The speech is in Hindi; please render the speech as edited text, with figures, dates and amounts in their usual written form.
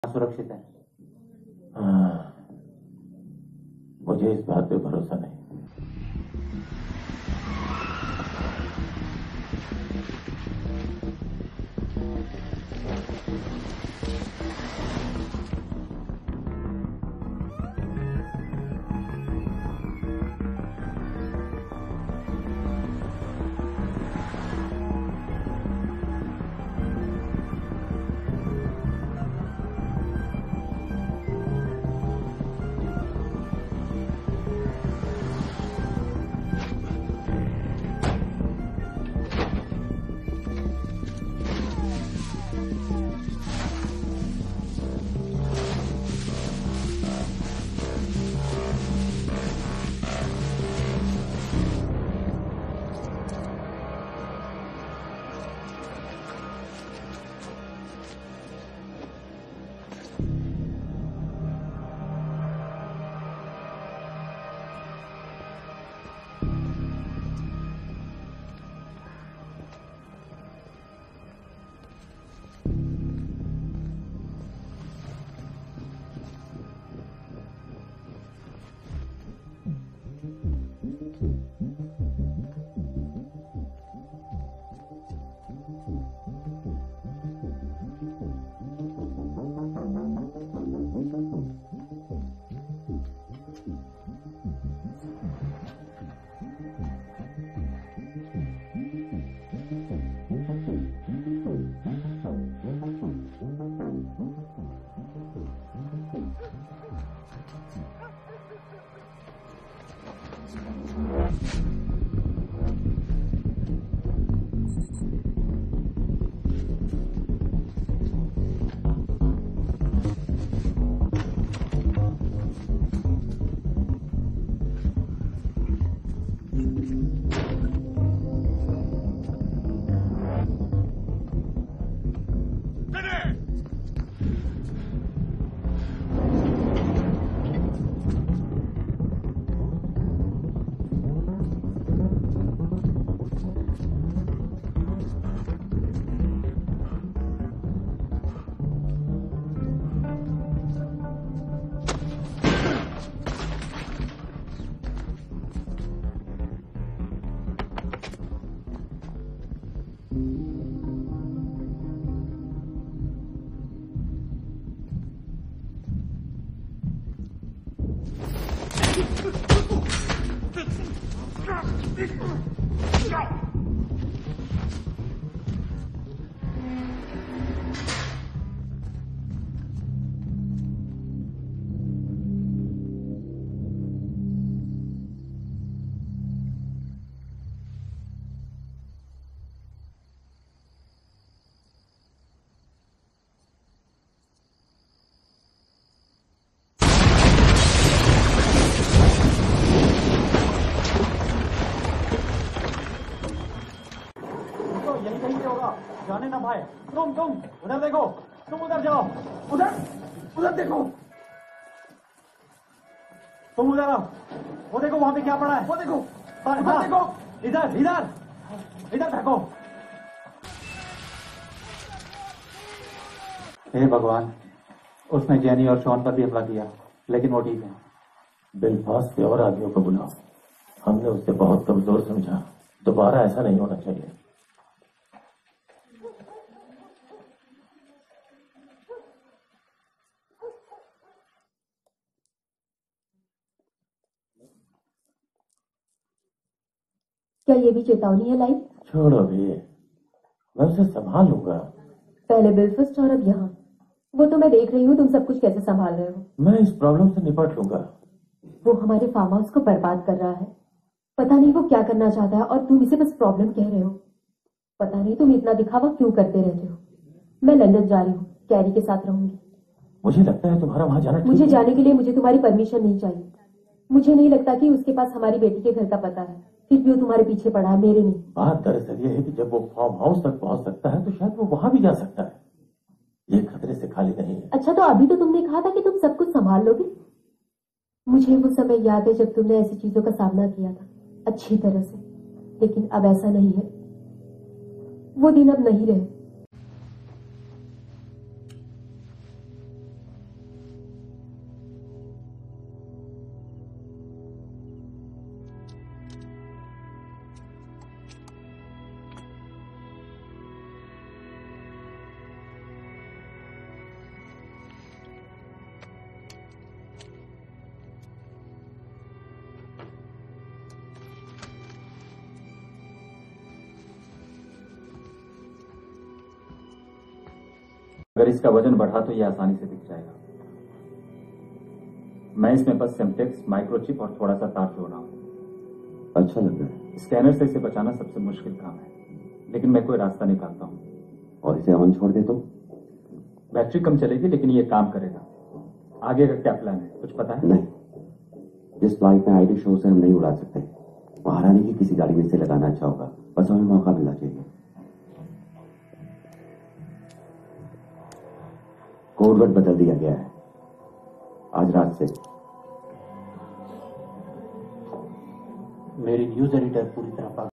सुरक्षित है। हाँ, मुझे इस बात पे भरोसा नहीं। जाने ना भाई, तुम उधर देखो, तुम उधर जाओ, उधर देखो, तुम उधर आओ, वो देखो वहां पे क्या पड़ा है, वो देखो, देखो, इधर देखो। हे भगवान, उसने जेनी और शॉन पर भी हमला किया, लेकिन वो ठीक है। बेलफास्ट के और आदमियों को बुलाओ, हमने उसे बहुत कमजोर समझा, दोबारा ऐसा नहीं होना चाहिए। क्या ये भी चेतावनी है लाइव? छोड़ो भी, मैं उसे संभाल लूंगा। पहले बेलफास्ट और अब यहाँ। वो तो मैं देख रही हूँ तुम सब कुछ कैसे संभाल रहे हो। मैं इस प्रॉब्लम से निपट लूंगा। वो हमारे फार्म हाउस को बर्बाद कर रहा है, पता नहीं वो क्या करना चाहता है और तुम इसे बस प्रॉब्लम कह रहे हो। पता नहीं तुम इतना दिखावा क्यों करते रहते हो। मैं लंदन जा रही हूँ, कैरी के साथ रहूंगी। मुझे लगता है तुम्हारा वहां जाना मुझे जाने के लिए मुझे तुम्हारी परमिशन नहीं चाहिए। मुझे नहीं लगता कि उसके पास हमारी बेटी के घर का पता है, फिर भी वो तुम्हारे पीछे पड़ा है, मेरे नहीं। बात दरअसल ये है कि जब वो फार्म हाउस तक पहुंच सकता है तो शायद वो वहां भी जा सकता है। ये खतरे से खाली नहीं है। अच्छा, तो अभी तो तुमने कहा था कि तुम सब कुछ संभाल लोगे। मुझे वो समय याद है जब तुमने ऐसी चीजों का सामना किया था अच्छी तरह से, लेकिन अब ऐसा नहीं है। वो दिन अब नहीं रहे। अगर इसका वजन बढ़ा तो ये आसानी से दिख जाएगा। मैं इसमें बस सिम्प्लेक्स, माइक्रोचिप और थोड़ा सा तार जोड़ रहा हूँ। अच्छा लग रहा है। स्कैनर से इसे बचाना सबसे मुश्किल काम है, लेकिन मैं कोई रास्ता निकालता हूँ। और इसे अमन छोड़ दे तो? बैटरी कम चलेगी लेकिन ये काम करेगा। आगे का क्या प्लान है, कुछ पता है? नहीं, जिस फ्लाइट में आईडी शो से हम नहीं उड़ा सकते, महारानी की किसी गाड़ी में इसे लगाना अच्छा होगा। बस हमें मौका मिलना चाहिए। कोडवर्ड बदल दिया गया है आज रात से। मेरी न्यूज एडिटर पूरी तरह